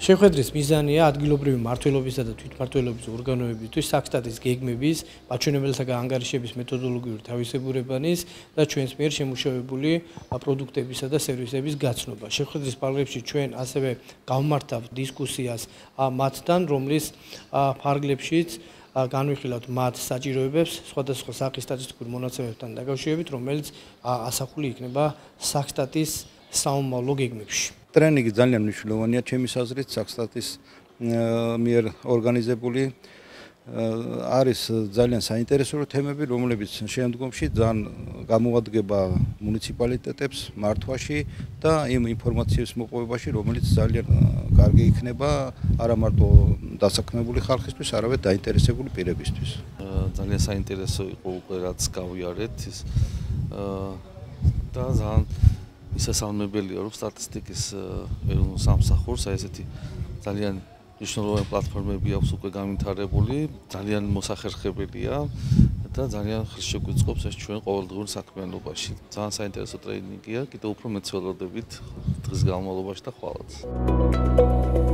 შეხვედრის მიზანია ადგილობრივი მმართველობისა და თვითმმართველობის ორგანოებისთვის საქსტატის გეგმების, მაჩვენებელთა ანგარიშების მეთოდოლოგიური თავისებურებანის და ჩვენს მიერ შემუშავებული პროდუქტებისა და სერვისების გაცნობა. შეხვედრის პარალელში ჩვენ ასევე გავმართავთ დისკუსიას მათთან, რომლის ფარგლებშიც განვიხილავთ მათ საჭიროებებს სხვადასხვა სახის სტატისტიკურ მონაცემებთან დაკავშირებით, რომელიც ასახული იქნება საქსტატის საომავლო გეგმებში. ტრენინგი ძალიან მნიშვნელოვანია ჩემის აზრით, საქსტატის მიერ ორგანიზებული არის ძალიან საინტერესო თემები, რომლებიც შემდგომში ძალიან გამოადგება მუნიციპალიტეტებს მართვაში და იმ ინფორმაციის მოპოვებაში, რომელიც ძალიან კარგი იქნება არა მარტო დასაქმებული ხალხისთვის, არამედ დაინტერესებული პირებისთვის. ძალიან საინტერესო იყო უკვე რაც გავიარეთ ის და ძალიან მისასალმებელია რომ სტატისტიკის ეროვნულ სამსახურს ესეთი ძალიან მნიშვნელოვანი პლატფორმები აქვს უკვე გამინთარებული, ძალიან მოსახერხებელია და ძალიან ხელშეგვიწყობს ეს ჩვენ ყოველდღიურ საქმიანობაში. ძალიან საინტერესო ტრენინგია, კიდევ უფრო მეცველოდებით დღის განმავლობაში და ხვალაც.